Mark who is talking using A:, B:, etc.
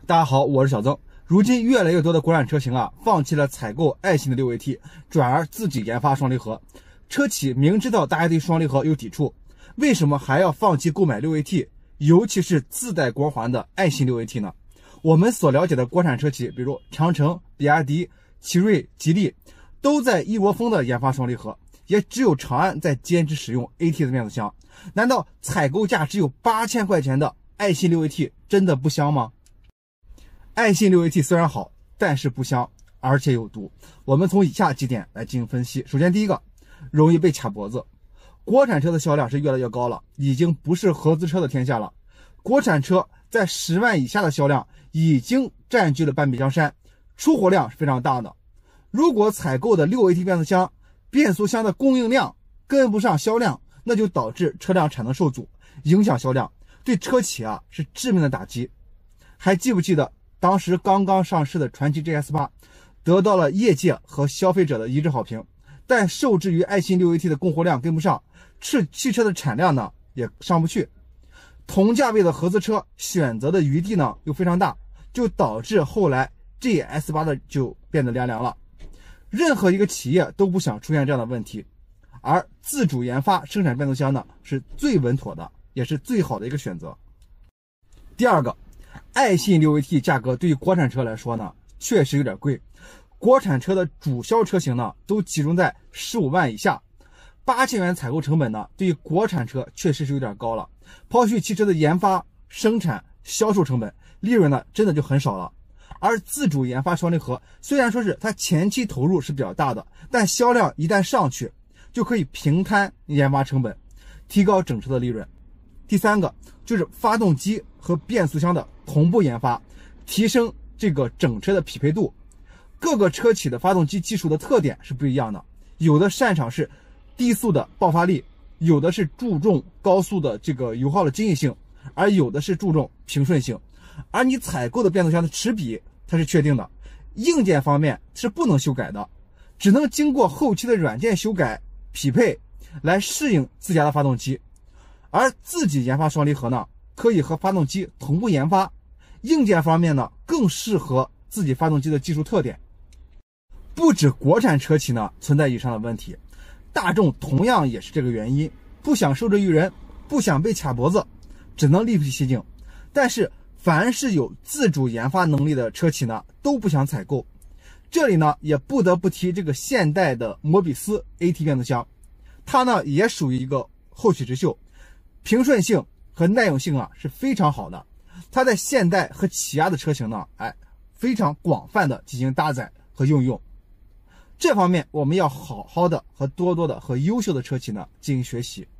A: 大家好，我是小曾。如今越来越多的国产车型放弃了采购爱信的 6AT， 转而自己研发双离合。车企明知道大家对双离合有抵触，为什么还要放弃购买 6AT， 尤其是自带光环的爱信 6AT 呢？我们所了解的国产车企，比如长城、比亚迪、奇瑞、吉利，都在一窝蜂的研发双离合，也只有长安在坚持使用 AT 的变速箱。难道采购价只有8000块钱的爱信 6AT 真的不香吗？爱信 6AT 虽然好，但是不香，而且有毒。我们从以下几点来进行分析。首先，第一个，容易被卡脖子。国产车的销量是越来越高了，已经不是合资车的天下了。国产车在10万以下的销量已经占据了半壁江山，出货量是非常大的。如果采购的 6AT 变速箱的供应量跟不上销量，那就导致车辆产能受阻，影响销量，对车企是致命的打击。还记不记得当时刚刚上市的传祺 GS8 得到了业界和消费者的一致好评，但受制于爱信 6AT 的供货量跟不上，汽车的产量呢也上不去。同价位的合资车选择的余地呢又非常大，就导致后来 GS8 的就变得凉凉了。任何一个企业都不想出现这样的问题，而自主研发生产变速箱呢是最稳妥的，也是最好的一个选择。第二个，爱信 6AT 价格对于国产车来说呢确实有点贵，国产车的主销车型呢都集中在15万以下，8000元采购成本呢对于国产车确实是有点高了。抛去汽车的研发、生产、销售成本，利润呢真的就很少了。而自主研发双离合虽然说是它前期投入是比较大的，但销量一旦上去，就可以平摊研发成本，提高整车的利润。第三个就是发动机和变速箱的同步研发，提升这个整车的匹配度。各个车企的发动机技术的特点是不一样的，有的擅长是低速的爆发力，有的是注重高速的这个油耗的经济性，而有的是注重平顺性。而你采购的变速箱的齿比它是确定的，硬件方面是不能修改的，只能经过后期的软件修改匹配来适应自家的发动机。而自己研发双离合呢，可以和发动机同步研发，硬件方面呢更适合自己发动机的技术特点。不止国产车企呢存在以上的问题，大众同样也是这个原因，不想受制于人，不想被卡脖子，只能另辟蹊径。但是凡是有自主研发能力的车企呢都不想采购。这里呢也不得不提这个现代的摩比斯 AT 变速箱，它呢也属于一个后起之秀，平顺性和耐用性是非常好的。它在现代和起亚的车型呢非常广泛的进行搭载和应用。这方面我们要好好的和多多的和优秀的车企呢进行学习。